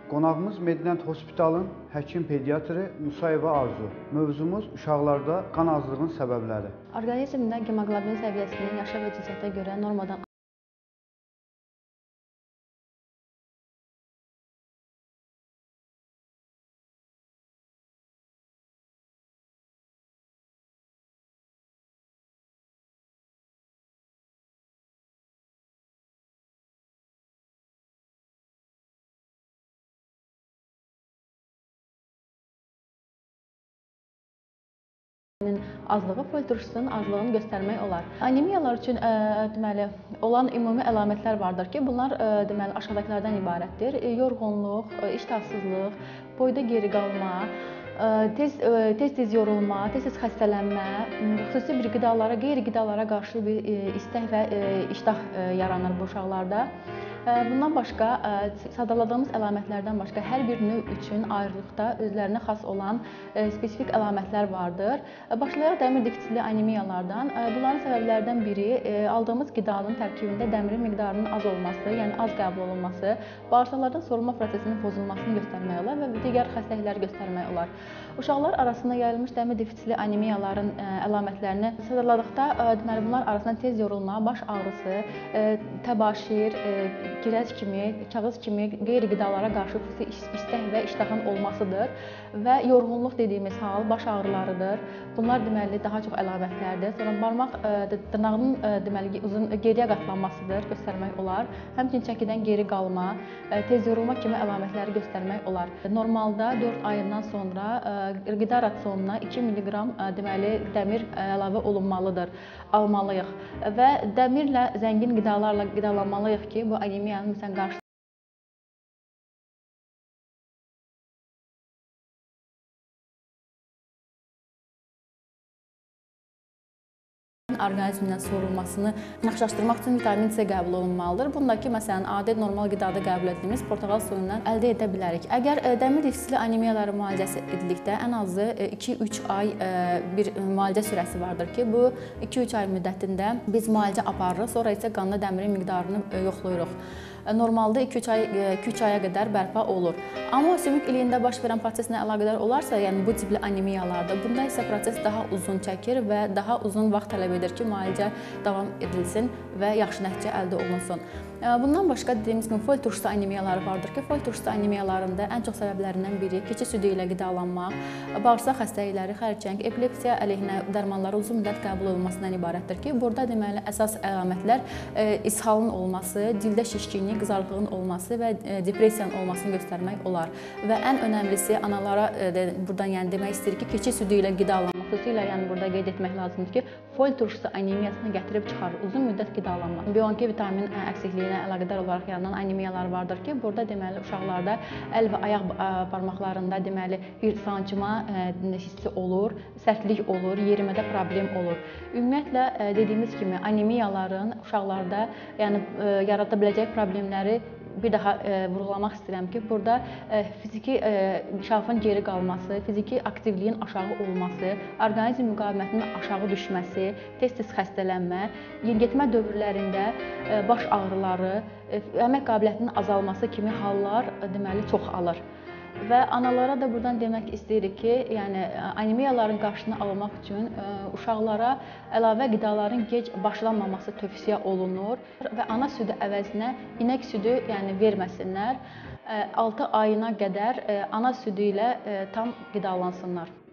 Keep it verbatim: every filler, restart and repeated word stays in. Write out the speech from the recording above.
Qonağımız Medinət Hospitalın həkim pediatrı Musayeva Arzu. Mövzumuz uşaqlarda qan azlığının səbəbləri. Orqanizmdə hemoqlobin səviyyəsinin yaşa və cinsiyyətə görə normadan azlığı fol turşusunun azlığını göstərmək olar. Anemiyalar üçün ə, deməli olan ümumi əlamətlər vardır ki, bunlar ə, deməli aşağıdakılardan ibarətdir. Yorğunluq, iştahsızlıq, boyda geri qalma, tez tez tez yorulma, tez-tez xəstələnmə, xüsusi bir qidalara, qeyri-qidalara qarşı bir istək və iştah yaranır bu uşaqlarda. Bundan başqa, sadaladığımız əlamətlərdən başqa hər bir növ üçün ayrılıqda özlərinə xas olan spesifik əlamətlər vardır. Başlayaraq dəmir defisitli anemiyalardan, bunların səbəblərdən biri aldığımız qidanın tərkibində dəmirin miqdarının az olması, yəni az qəbul olunması, bağırsaqlardan sorulma prosesinin pozulmasını göstərmək olar və digər xəstəlikləri göstərmək olar. Uşaqlar arasında yayılmış dəmir defisitli anemiyaların əlamətlərini sadaladıqda, deməli bunlar arasında tez yorulma, baş ağrısı, təbaşir, girəz kimi, kağız kimi qeyri-qidalara qarşı xüsusi istək və iştahın olmasıdır və yorğunluq dediyimiz hal baş ağrılarıdır. Bunlar deməli daha çox əlamətlərdir. Sonra barmaq dırnağının deməli uzun geriyə qatlanmasıdır, göstərmək olar. Həmçinin çəkidən geri qalma, tez yorulma kimi əlamətləri göstərmək olar. Normalda dörd ayından sonra qida rasionuna iki milliqram deməli dəmir əlavə olunmalıdır, almalıyıq və dəmirlə zəngin qidalarla qidalanmalıyıq ki, bu anemiyanın məsələn qarşısını orqanizmdən sorulmasını yaxşılaşdırmaq üçün vitamin C qəbul olunmalıdır. Bundakı məsələn adi normal qidada qəbul etdiyimiz portağal suyundan əldə edə bilərik. Əgər dəmir defisitli anemiyaları müalicəsi edildikdə ən azı iki üç ay bir müalicə sürəsi vardır ki, bu iki üç ay müddətində biz müalicə aparırıq, sonra isə qanda dəmirin miqdarını yoxlayırıq. Normalda iki üç ay, iki üç aya qədər bərpa olur. Amma sümük iliyində baş verən proseslə əlaqədar olarsa, yəni bu tipli anemiyalarda, bunda isə proses daha uzun çəkir və daha uzun vaxt tələb edir ki, müalicə davam edilsin və yaxşı nəticə əldə olunsun. Bundan başqa dediyimiz kimi fol turşusu anemiyaları vardır ki, fol turşusu anemiyalarında ən çox səbəblərindən biri keçi südü ilə qidalanmaq, bağırsaq xəstəlikləri, xərçəng, epilepsiya əleyhinə dərmanların uzun müddət qəbul olunmasından ibarətdir ki, burada deməli əsas əlamətlər ishalın olması, cildə şişkinlik, qızarıqlığın olması və depressiyanın olmasını göstərmək olar. Və ən önəmlisi analara buradan yəni demək istəyir ki, keçi südü ilə qidalanmaq, xüsusilə yəni burada qeyd etmək lazımdır ki, fol turşusu anemiyasını gətirib çıxarır, uzun müddət qidalanma. B on iki vitamin əksikliyi ilə əlaqədar olaraq yaranan anemiyalar vardır ki, burada deməli uşaqlarda əl və ayaq barmaqlarında deməli bir sancma hissi olur, sərtlik olur, yerimədə problem olur. Ümumiyyətlə dediyimiz kimi anemiyaların uşaqlarda yəni yarada biləcək problemləri bir daha vurğulamaq istəyirəm ki, burada fiziki inkişafın geri qalması, fiziki aktivliyin aşağı olması, orqanizm müqavimətinin aşağı düşməsi, tez-tez xəstələnmə, yeniyetmə dövrlərində baş ağrıları, əmək qabiliyyətinin azalması kimi hallar deməli çoxalır. Və analara da buradan demək istəyirik ki, yəni anemiyaların qarşısını almaq üçün uşaqlara əlavə qidaların gec başlanmaması tövsiyə olunur və ana südü əvəzinə inək südü yəni verməsinlər. altı ayına qədər ana südü ilə tam qidalansınlar.